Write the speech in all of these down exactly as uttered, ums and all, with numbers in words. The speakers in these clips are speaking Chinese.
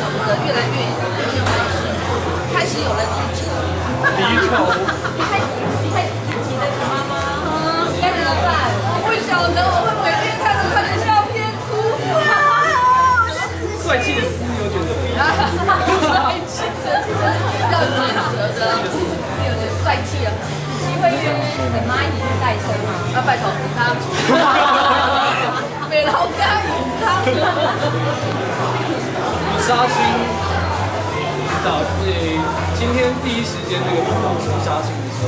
的越来越越开始有了离球， 离球， 你还你还你的妈妈，嗯，该怎么办？我不晓得，我会每天看着他的照片哭啊！ 帅气的丝有觉得， 帅气的丝，要卷舌的，有点帅气了。机会约你妈一起去赛车嘛？要拜托他，美劳家赢他。 杀青。到呃，今天第一时间这个报说杀青的时候，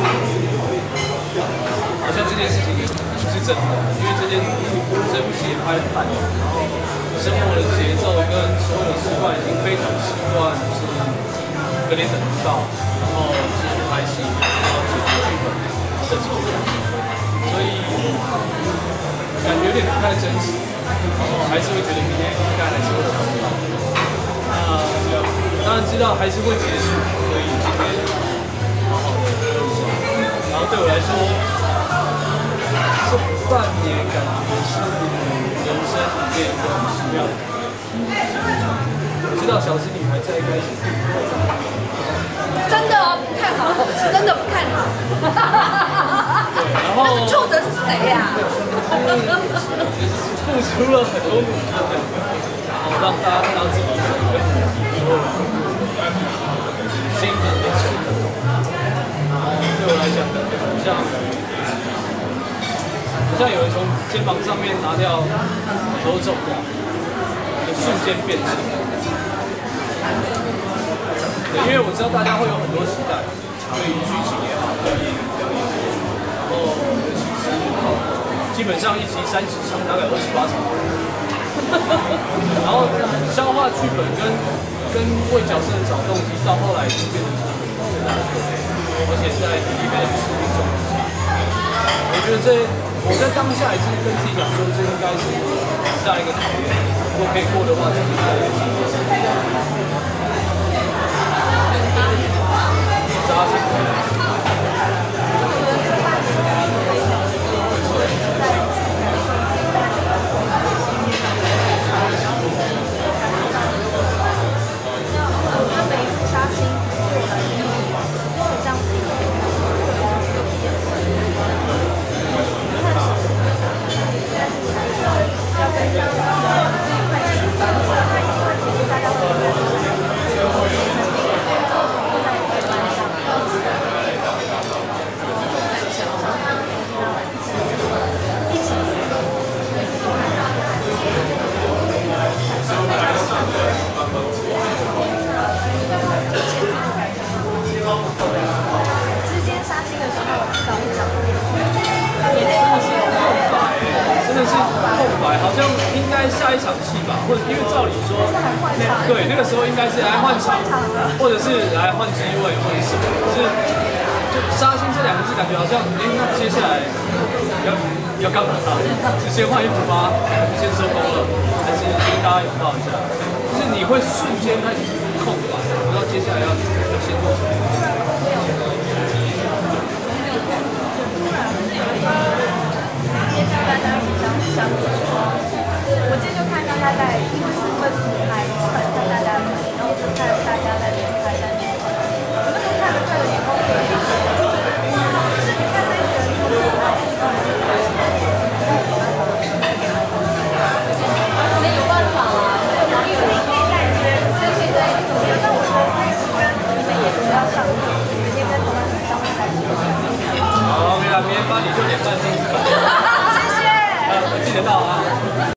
好像这件事情不是真的，因为这件这部戏也拍了半年，然后生活的节奏跟所有的习惯已经非常习惯，就是隔天等不到，然后继续拍戏，然后继续剧本的这种，所以感觉有点不太真实，然后还是会觉得明天应该还是会看不到。那当然知道还是会结束，所以今天好好的休息。然后对我来说，这半年感觉是人生里面一个很奇妙的。我知道小资女孩在一开始， 真的哦，不看好，真的不看好。 对，然后那个作者是谁呀？ 付出了很多努力，然后让大家看到自己的一个努力。新的历程，对我来讲，好像好像有人从肩膀上面拿掉很多重量，就瞬间变轻。对，因为我知道大家会有很多期待，对于剧情也好，对于然后尤其是基本上一集三十场，大概二十八场，然后消化剧本跟。跟为角色找动机，到后来就变成最大的困难，而且在里面是一种，我觉得这我在当下也是跟自己讲说，这应该是下一个考验，如果可以过的话，自己可以扎实回来。下一场戏吧，或者因为照理说，对，那个时候应该是来换场，或者是来换机位，或者是什么，就是就杀青这两个字，感觉好像，哎，那接下来要要干嘛？是先换衣服吗？先收工了，还是跟大家拥抱一下？就是你会瞬间开始空白，不知道接下来要要先做什么。